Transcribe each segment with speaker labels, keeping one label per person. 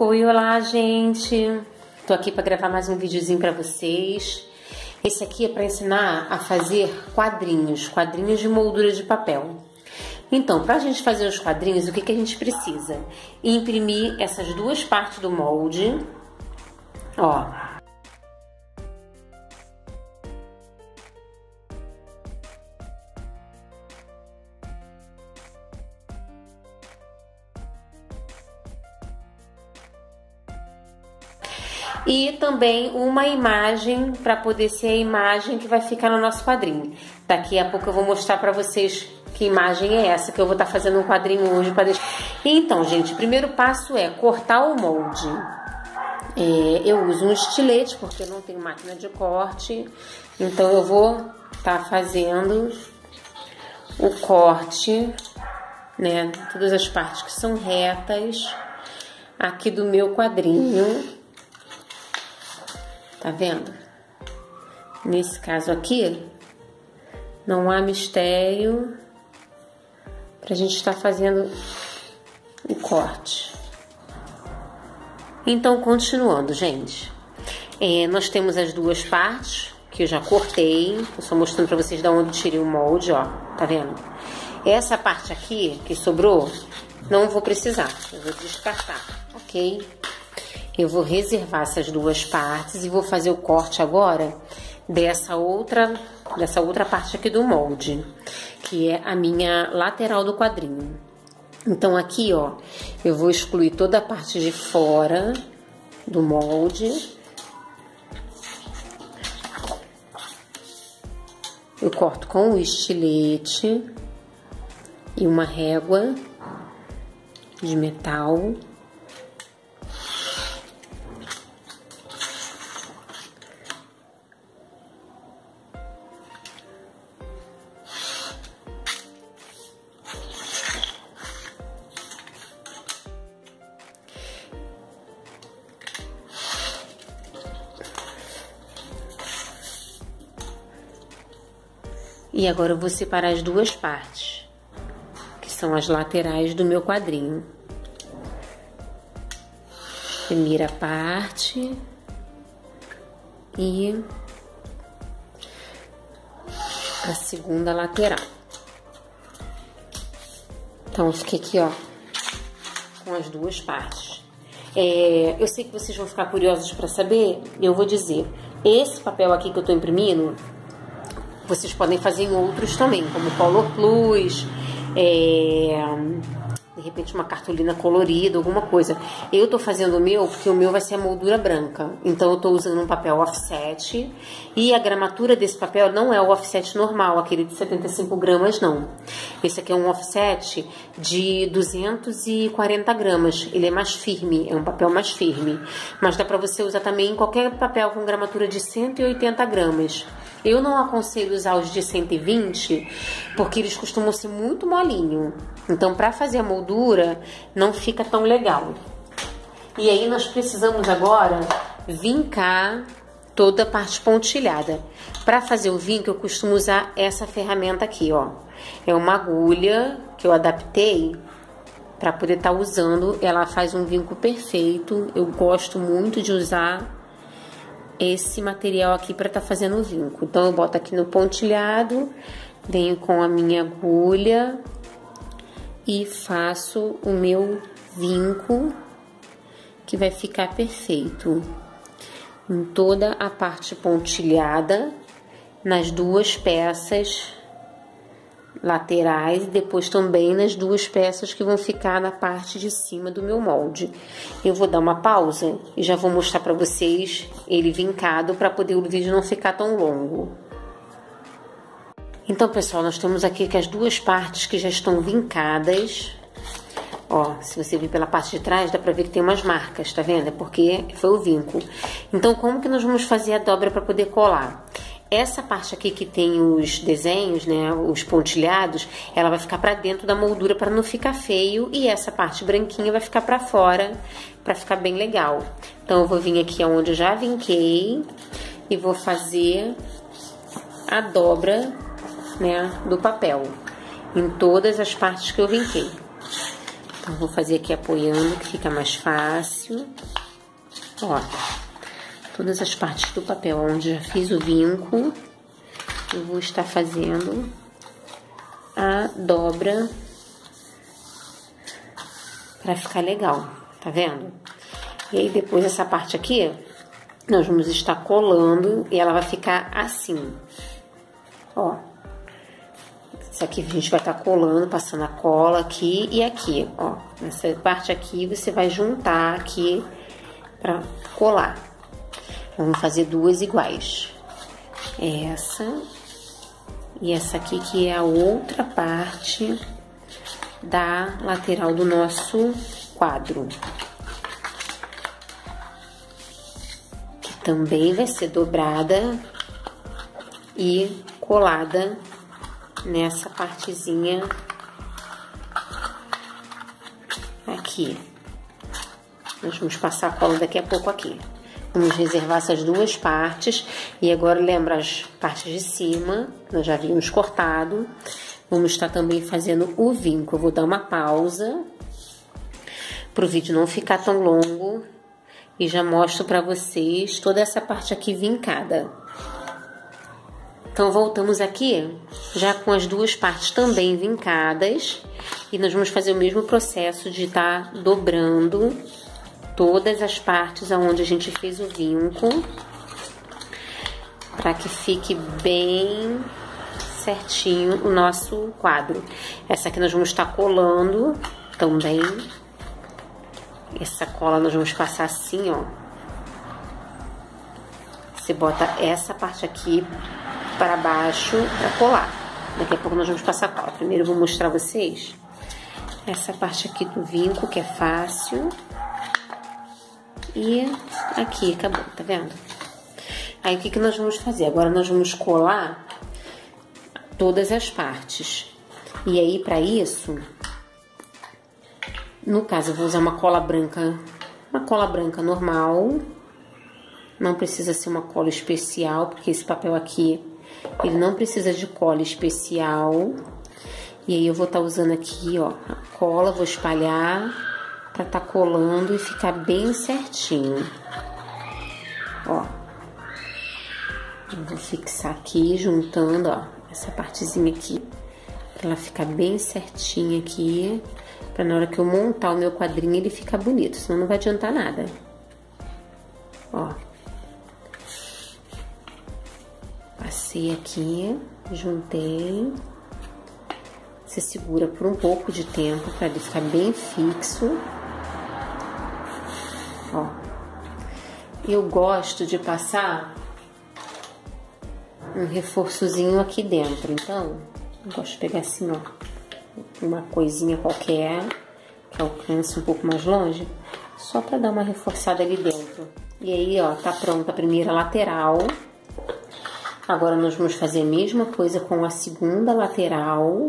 Speaker 1: Oi, olá, gente! Tô aqui para gravar mais um videozinho para vocês. Esse aqui é para ensinar a fazer quadrinhos de moldura de papel. Então, para a gente fazer os quadrinhos, o que a gente precisa? Imprimir essas duas partes do molde, ó. E também uma imagem para poder ser a imagem que vai ficar no nosso quadrinho. Daqui a pouco eu vou mostrar para vocês que imagem é essa que eu vou estar fazendo um quadrinho hoje para deixar. Então, gente, o primeiro passo é cortar o molde. Eu uso um estilete porque eu não tenho máquina de corte, então eu vou estar fazendo o corte, né? Todas as partes que são retas aqui do meu quadrinho. Tá vendo? Nesse caso aqui, não há mistério pra gente estar fazendo o corte. Então, continuando, gente. Nós temos as duas partes que eu já cortei. Tô só mostrando pra vocês de onde eu tirei o molde, ó. Tá vendo? Essa parte aqui que sobrou, não vou precisar. Eu vou descartar, ok? Eu vou reservar essas duas partes e vou fazer o corte agora dessa outra parte aqui do molde, que é a minha lateral do quadrinho. Então aqui, ó, eu vou excluir toda a parte de fora do molde. Eu corto com o estilete e uma régua de metal. E agora eu vou separar as duas partes, que são as laterais do meu quadrinho. Primeira parte e a segunda lateral. Então, eu fiquei aqui, ó, com as duas partes. Eu sei que vocês vão ficar curiosos para saber, eu vou dizer. Esse papel aqui que eu tô imprimindo, vocês podem fazer em outros também, como Color Plus, de repente uma cartolina colorida, alguma coisa. Eu tô fazendo o meu porque o meu vai ser a moldura branca. Então eu tô usando um papel offset. E a gramatura desse papel não é o offset normal, aquele de 75 gramas, não. Esse aqui é um offset de 240 gramas. Ele é mais firme, é um papel mais firme. Mas dá pra você usar também em qualquer papel com gramatura de 180 gramas. Eu não aconselho usar os de 120, porque eles costumam ser muito molinho. Então, para fazer a moldura, não fica tão legal. E aí, nós precisamos agora vincar toda a parte pontilhada. Para fazer o vinco, eu costumo usar essa ferramenta aqui, ó. É uma agulha que eu adaptei para poder estar usando. Ela faz um vinco perfeito. Eu gosto muito de usar esse material aqui para estar fazendo o vinco. Então eu boto aqui no pontilhado, venho com a minha agulha e faço o meu vinco, que vai ficar perfeito em toda a parte pontilhada, nas duas peças laterais e depois também nas duas peças que vão ficar na parte de cima do meu molde. Eu vou dar uma pausa e já vou mostrar para vocês ele vincado para poder o vídeo não ficar tão longo. Então, pessoal, nós temos aqui que as duas partes que já estão vincadas. Ó, se você vir pela parte de trás, dá pra ver que tem umas marcas, tá vendo? É porque foi o vinco. Então, como que nós vamos fazer a dobra para poder colar? Essa parte aqui que tem os desenhos, né, os pontilhados, ela vai ficar pra dentro da moldura para não ficar feio. E essa parte branquinha vai ficar pra fora, pra ficar bem legal. Então, eu vou vir aqui onde eu já vinquei e vou fazer a dobra, né, do papel em todas as partes que eu vinquei. Então, vou fazer aqui apoiando, que fica mais fácil. Ó, todas as partes do papel onde já fiz o vinco, eu vou estar fazendo a dobra para ficar legal, tá vendo? E aí, depois essa parte aqui, nós vamos estar colando e ela vai ficar assim, ó. Isso aqui a gente vai estar colando, passando a cola aqui e aqui, ó. Essa parte aqui você vai juntar aqui pra colar. Vamos fazer duas iguais. Essa e essa aqui, que é a outra parte da lateral do nosso quadro. Que também vai ser dobrada e colada nessa partezinha aqui. Nós vamos passar a cola daqui a pouco aqui. Vamos reservar essas duas partes. E agora lembra as partes de cima, nós já havíamos cortado. Vamos estar também fazendo o vinco. Eu vou dar uma pausa para o vídeo não ficar tão longo. E já mostro para vocês toda essa parte aqui vincada. Então, voltamos aqui, já com as duas partes também vincadas. E nós vamos fazer o mesmo processo de estar dobrando todas as partes onde a gente fez o vinco, para que fique bem certinho o nosso quadro. Essa aqui nós vamos estar colando também. Essa cola nós vamos passar assim, ó. Você bota essa parte aqui para baixo para colar. Daqui a pouco nós vamos passar a cola. Primeiro eu vou mostrar a vocês essa parte aqui do vinco, que é fácil. E aqui, acabou, tá vendo? Aí o que nós vamos fazer? Agora nós vamos colar todas as partes. E aí, para isso, no caso, eu vou usar uma cola branca normal. Não precisa ser uma cola especial, porque esse papel aqui, ele não precisa de cola especial. E aí eu vou estar usando aqui, ó, a cola, vou espalhar para estar colando e ficar bem certinho. Ó. Eu vou fixar aqui, juntando, ó, essa partezinha aqui, para ela ficar bem certinha aqui, para na hora que eu montar o meu quadrinho ele ficar bonito, senão não vai adiantar nada. Ó. Passei aqui, juntei. Você segura por um pouco de tempo para ele ficar bem fixo. Ó. Eu gosto de passar um reforçozinho aqui dentro, então eu gosto de pegar assim, ó, uma coisinha qualquer que alcance um pouco mais longe, só para dar uma reforçada ali dentro. E aí, ó, tá pronta a primeira lateral. Agora nós vamos fazer a mesma coisa com a segunda lateral.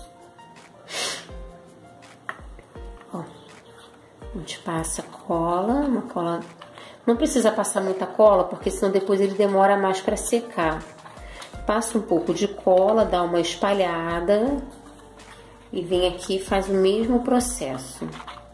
Speaker 1: Ó, a gente passa cola, uma cola. Não precisa passar muita cola, porque senão depois ele demora mais para secar. Passa um pouco de cola, dá uma espalhada e vem aqui e faz o mesmo processo.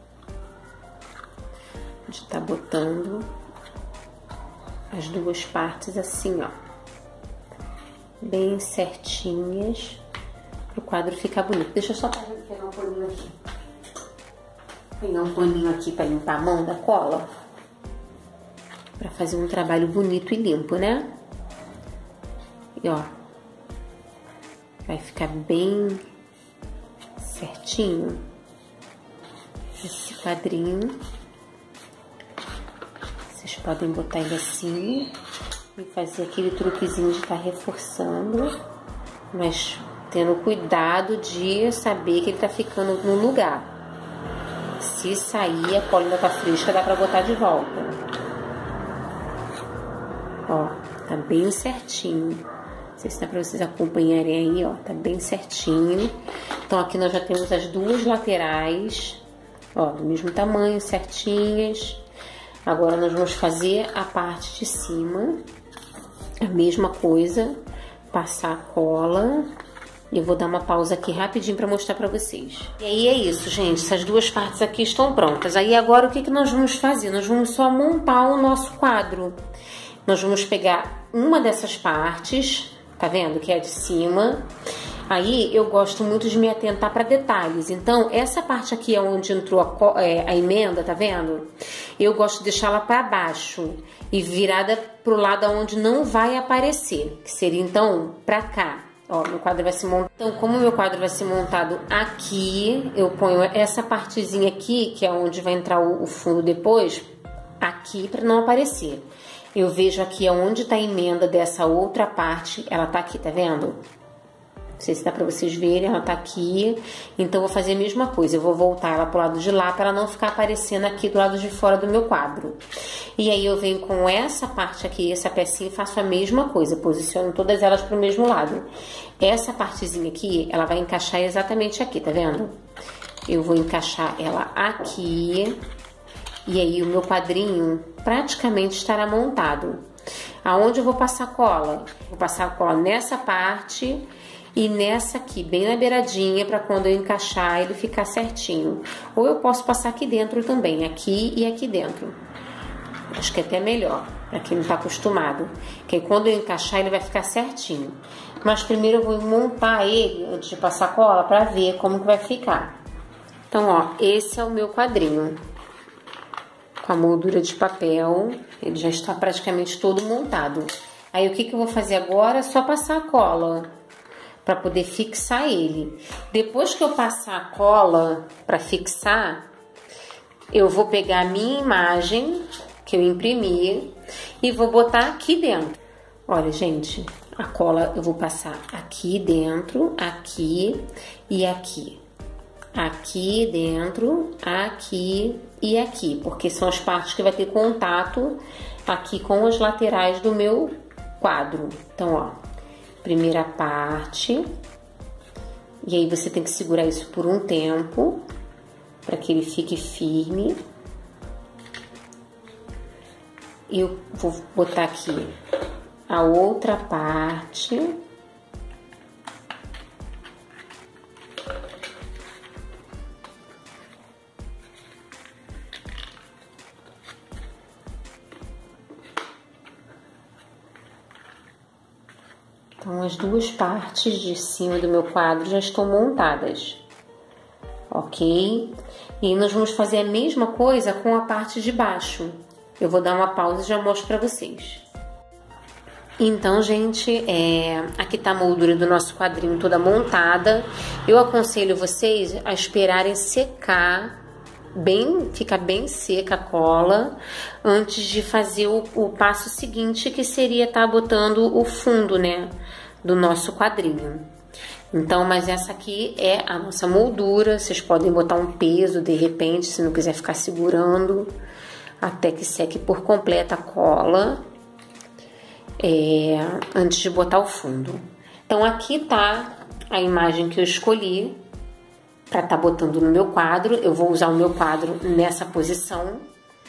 Speaker 1: A gente tá botando as duas partes assim, ó, bem certinhas, para o quadro ficar bonito. Deixa eu só pegar um paninho aqui. Pegar um paninho aqui para limpar a mão da cola, para fazer um trabalho bonito e limpo, né? E ó, vai ficar bem certinho esse quadrinho. Vocês podem botar ele assim e fazer aquele truquezinho de estar reforçando, mas tendo cuidado de saber que ele tá ficando no lugar. Se sair, a cola ainda tá fresca, dá pra botar de volta. Ó, tá bem certinho. Não sei se dá pra vocês acompanharem aí, ó, tá bem certinho. Então aqui nós já temos as duas laterais, ó, do mesmo tamanho, certinhas. Agora nós vamos fazer a parte de cima, a mesma coisa, passar a cola Eu vou dar uma pausa aqui rapidinho para mostrar para vocês. E aí é isso, gente. Essas duas partes aqui estão prontas. Aí agora o que que nós vamos fazer? Nós vamos só montar o nosso quadro. Nós vamos pegar uma dessas partes, tá vendo? Que é a de cima. Aí eu gosto muito de me atentar para detalhes. Então, essa parte aqui é onde entrou a emenda, tá vendo? Eu gosto de deixá-la para baixo e virada pro lado onde não vai aparecer, que seria então para cá. Ó, meu quadro vai se montar. Então, como o meu quadro vai ser montado aqui, eu ponho essa partezinha aqui, que é onde vai entrar o fundo depois, aqui para não aparecer. Eu vejo aqui onde tá a emenda dessa outra parte, ela tá aqui, tá vendo? Não sei se dá pra vocês verem, ela tá aqui. Então, eu vou fazer a mesma coisa. Eu vou voltar ela pro lado de lá para ela não ficar aparecendo aqui do lado de fora do meu quadro. E aí, eu venho com essa parte aqui, essa pecinha, e faço a mesma coisa. Posiciono todas elas pro mesmo lado. Essa partezinha aqui, ela vai encaixar exatamente aqui, tá vendo? Eu vou encaixar ela aqui. E aí, o meu quadrinho praticamente estará montado. Aonde eu vou passar cola? Vou passar cola nessa parte e nessa aqui, bem na beiradinha, para quando eu encaixar ele ficar certinho. Ou eu posso passar aqui dentro também, aqui e aqui dentro. Acho que é até melhor, para quem não está acostumado. Que aí quando eu encaixar ele vai ficar certinho. Mas primeiro eu vou montar ele antes de passar cola para ver como que vai ficar. Então, ó, esse é o meu quadrinho. Com a moldura de papel, ele já está praticamente todo montado. Aí o que eu vou fazer agora? É só passar a cola para poder fixar ele. Depois que eu passar a cola para fixar, eu vou pegar a minha imagem que eu imprimi e vou botar aqui dentro. Olha, gente, a cola eu vou passar aqui dentro, aqui e aqui. Aqui dentro, aqui e aqui, porque são as partes que vai ter contato aqui com as laterais do meu quadro. Então, ó, primeira parte, e aí você tem que segurar isso por um tempo, para que ele fique firme. Eu vou botar aqui a outra parte. Então, as duas partes de cima do meu quadro já estão montadas, ok? E nós vamos fazer a mesma coisa com a parte de baixo. Eu vou dar uma pausa e já mostro pra vocês. Então, gente, aqui tá a moldura do nosso quadrinho toda montada. Eu aconselho vocês a esperarem secar, ficar bem seca a cola, antes de fazer o passo seguinte, que seria estar botando o fundo, né, do nosso quadrinho. Então, mas essa aqui é a nossa moldura. Vocês podem botar um peso de repente, se não quiser ficar segurando, até que seque por completa a cola, antes de botar o fundo. Então, aqui tá a imagem que eu escolhi para estar botando no meu quadro. Eu vou usar o meu quadro nessa posição,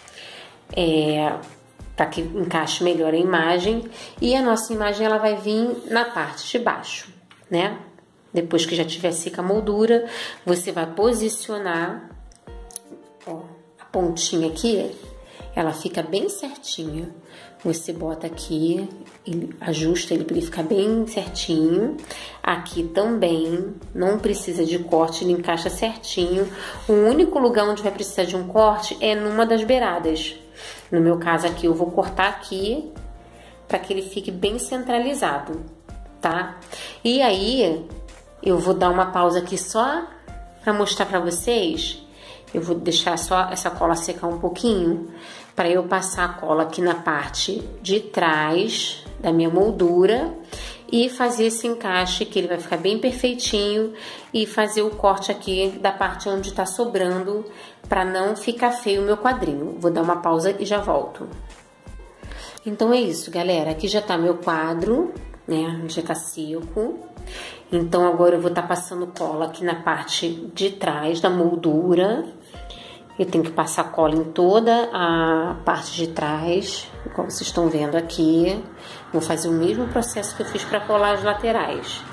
Speaker 1: para que encaixe melhor a imagem. E a nossa imagem, ela vai vir na parte de baixo, né? Depois que já tiver seca a moldura, você vai posicionar, ó, a pontinha aqui, ela fica bem certinha. Você bota aqui, ajusta ele para ele ficar bem certinho. Aqui também, não precisa de corte, ele encaixa certinho. O único lugar onde vai precisar de um corte é numa das beiradas. No meu caso aqui, eu vou cortar aqui para que ele fique bem centralizado, tá? E aí, eu vou dar uma pausa aqui só para mostrar para vocês. Eu vou deixar só essa cola secar um pouquinho, para eu passar a cola aqui na parte de trás da minha moldura e fazer esse encaixe, que ele vai ficar bem perfeitinho, e fazer o corte aqui da parte onde tá sobrando, para não ficar feio o meu quadrinho. Vou dar uma pausa e já volto. Então é isso, galera. Aqui já tá meu quadro, né? Já tá seco. Então agora eu vou estar passando cola aqui na parte de trás da moldura. Eu tenho que passar cola em toda a parte de trás, como vocês estão vendo aqui. Vou fazer o mesmo processo que eu fiz para colar as laterais.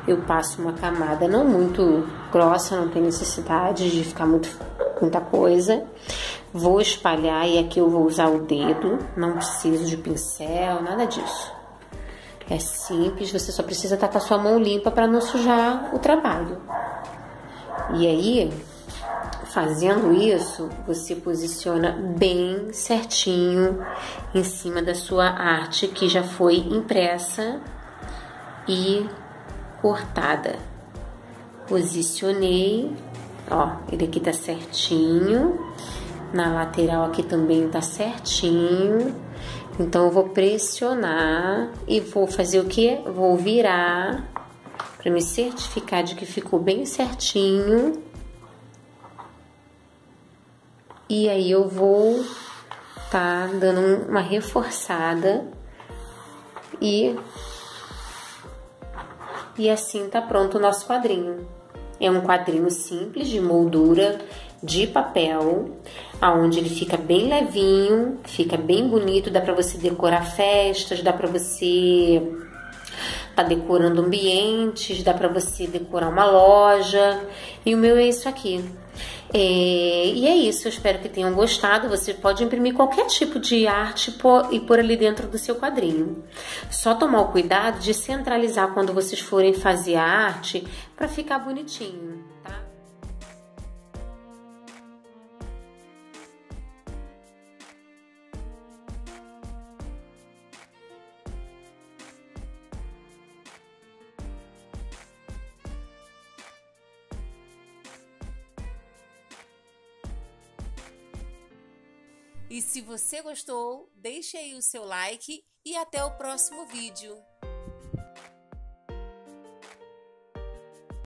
Speaker 1: eu passo uma camada não muito grossa, não tem necessidade de ficar muita coisa. Vou espalhar e aqui eu vou usar o dedo, não preciso de pincel, nada disso. É simples, você só precisa estar com a sua mão limpa para não sujar o trabalho. E aí, fazendo isso, você posiciona bem certinho em cima da sua arte que já foi impressa e cortada. Posicionei, ó, ele aqui tá certinho, na lateral aqui também tá certinho. Então eu vou pressionar e vou fazer o que? Vou virar para me certificar de que ficou bem certinho. E aí eu vou tá dando uma reforçada e assim tá pronto o nosso quadrinho. É um quadrinho simples de moldura de papel, aonde ele fica bem levinho, fica bem bonito, dá para você decorar festas, dá para você tá decorando ambientes, dá para você decorar uma loja. E o meu é isso aqui. E é isso, eu espero que tenham gostado. Você pode imprimir qualquer tipo de arte e pôr ali dentro do seu quadrinho. Só tomar o cuidado de centralizar quando vocês forem fazer a arte para ficar bonitinho, tá?
Speaker 2: E se você gostou, deixe aí o seu like e até o próximo vídeo.